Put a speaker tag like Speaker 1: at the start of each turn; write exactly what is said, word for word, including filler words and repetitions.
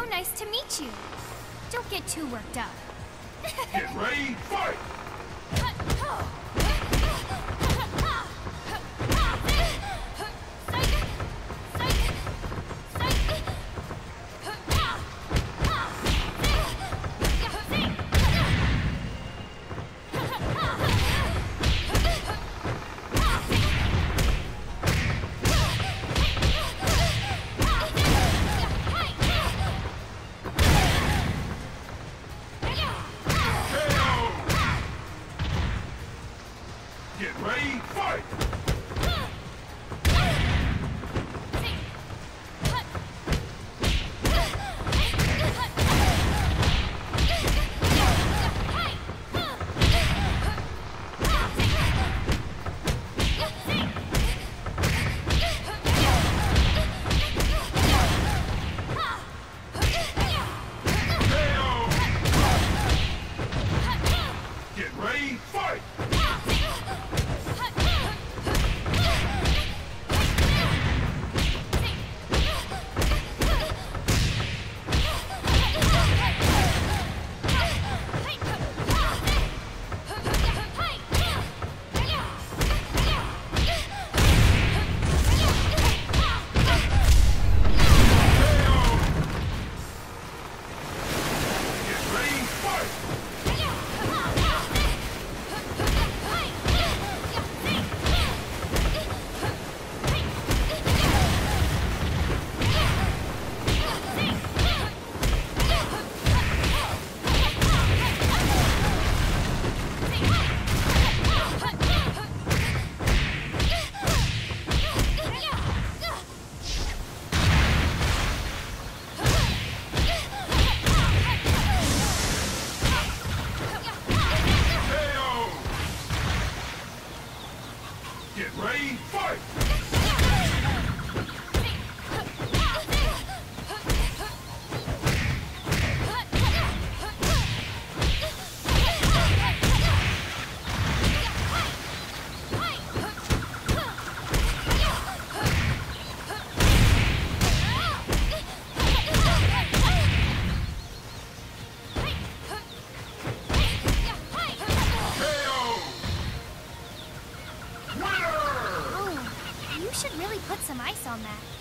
Speaker 1: nice to meet you. Don't get too worked up.
Speaker 2: Get ready, fight! Get ready, fight! Get ready, fight! Get ready, fight!
Speaker 1: You should really put some ice on that.